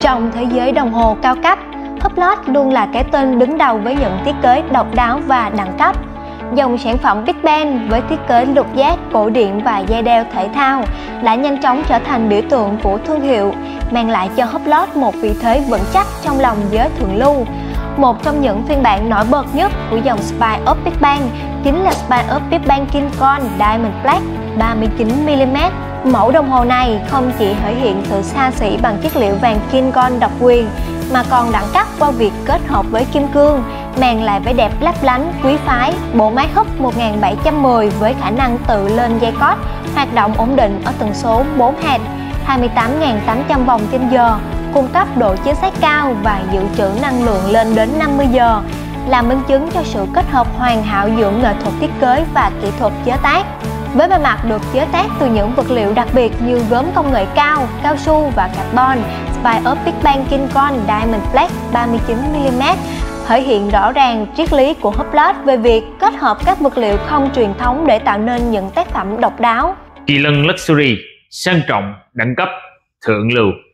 Trong thế giới đồng hồ cao cấp, Hublot luôn là cái tên đứng đầu với những thiết kế độc đáo và đẳng cấp. Dòng sản phẩm Big Bang với thiết kế lục giác, cổ điển và dây đeo thể thao đã nhanh chóng trở thành biểu tượng của thương hiệu, mang lại cho Hublot một vị thế vững chắc trong lòng giới thượng lưu. Một trong những phiên bản nổi bật nhất của dòng Spy of Big Bang chính là Spy of Big Bang King Kong Diamond Black 39mm. Mẫu đồng hồ này không chỉ thể hiện sự xa xỉ bằng chất liệu vàng King Kong độc quyền, mà còn đẳng cấp qua việc kết hợp với kim cương, mang lại vẻ đẹp lấp lánh, quý phái. Bộ máy húp 1710 với khả năng tự lên dây cót, hoạt động ổn định ở tần số 4 Hz, 28.800 vòng trên giờ, cung cấp độ chính xác cao và dự trữ năng lượng lên đến 50 giờ, là minh chứng cho sự kết hợp hoàn hảo giữa nghệ thuật thiết kế và kỹ thuật chế tác. Với bề mặt được chế tác từ những vật liệu đặc biệt như gốm công nghệ cao, cao su và carbon, Spy of Big Bang King Kong Diamond Black 39mm thể hiện rõ ràng triết lý của Hublot về việc kết hợp các vật liệu không truyền thống để tạo nên những tác phẩm độc đáo. Kỳ lân Luxury, sang trọng, đẳng cấp, thượng lưu.